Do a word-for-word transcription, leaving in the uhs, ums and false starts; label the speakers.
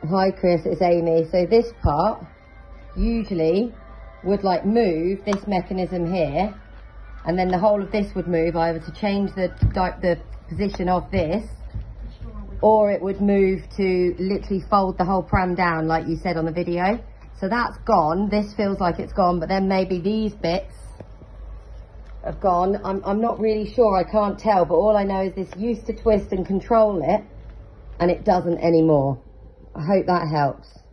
Speaker 1: Hi Chris, it's Amy. So this part usually would like move this mechanism here, and then the whole of this would move either to change the the position of this, or it would move to literally fold the whole pram down like you said on the video. So that's gone. This feels like it's gone, but then maybe these bits have gone. I'm, I'm not really sure, I can't tell, but all I know is this used to twist and control it, and it doesn't anymore. I hope that helps.